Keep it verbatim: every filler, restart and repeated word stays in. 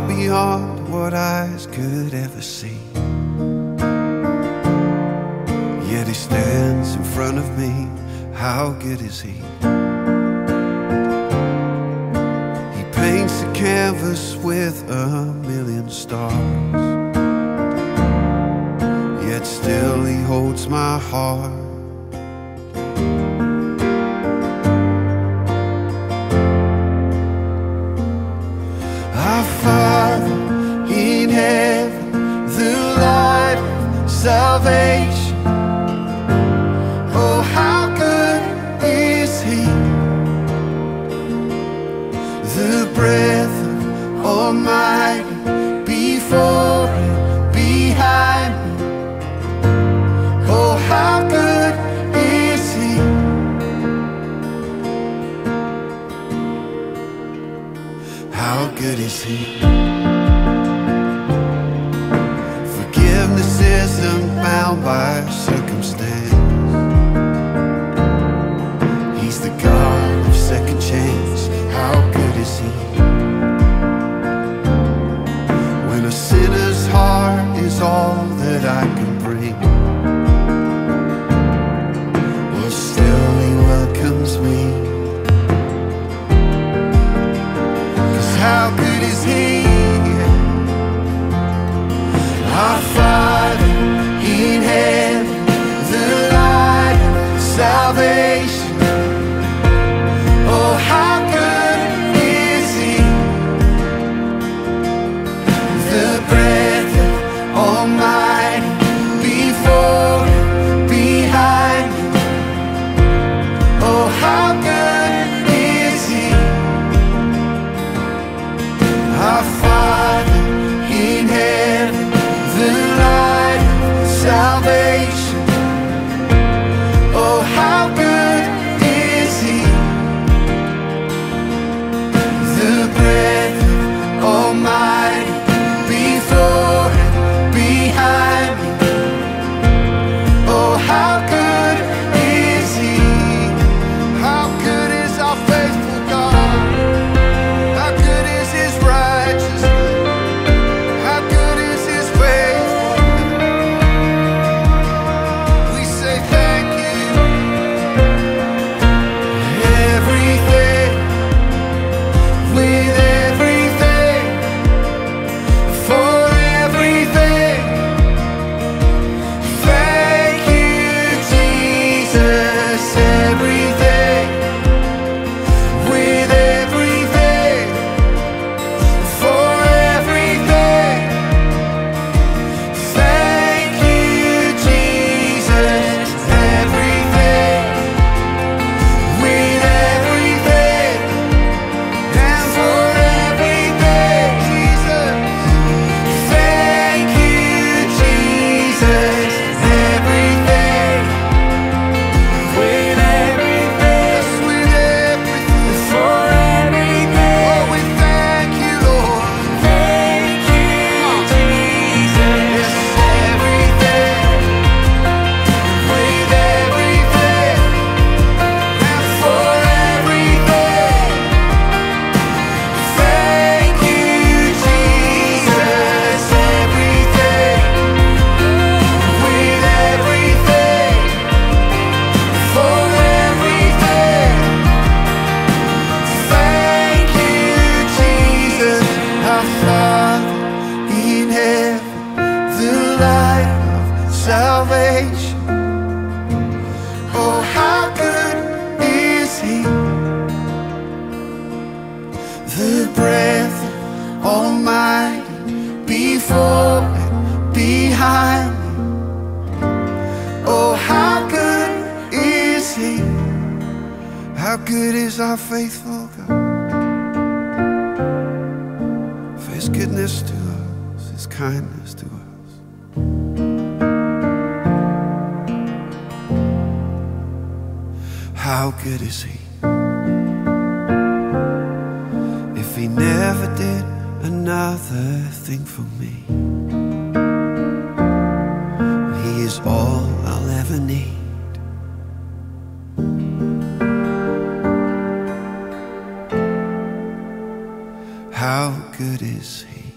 far beyond what eyes could ever see. Yet he stands in front of me, how good is he? He paints the canvas with a million stars, yet still he holds my heart. Our Father in heaven, the light of salvation, oh how good is he, the breath of Almighty before and behind me, oh how good is he. How good is he? Forgiveness isn't bound by circumstance. He's the God of second chance. How good is he? When a sinner's heart is all that I can bring, well still he welcomes me. How good is he? Our Father in heaven, the light of salvation, oh how good is he, the breath of Almighty before and behind me, oh how good is he. Our Father in heaven, the light of salvation, oh how good is he, the breath of Almighty before and behind me, oh how good is he. How good is our faithful God, how good is his righteousness, how good is his faithfulness. We say thank you. Everything, with everything, for everything. Thank you, Jesus. Everything, with everything, for everything. Thank you, Jesus. Everything, with everything, and for everything, Jesus. Thank you, Jesus. Everything, with everything, yes, with everything, for everything. Oh, we thank you, Lord. Thank you, Jesus. Everything, with everything, and for everything. Thank you, Jesus. Everything, with everything, for everything. Thank you, Jesus. Our Father in heaven, the light of salvation, oh how good is he, the breath of Almighty before and behind me, oh how good is he. How good is our faithful God, for his goodness to us, his kindness to us. How good is he? If he never did another thing for me, he is all I'll ever need. How good is he?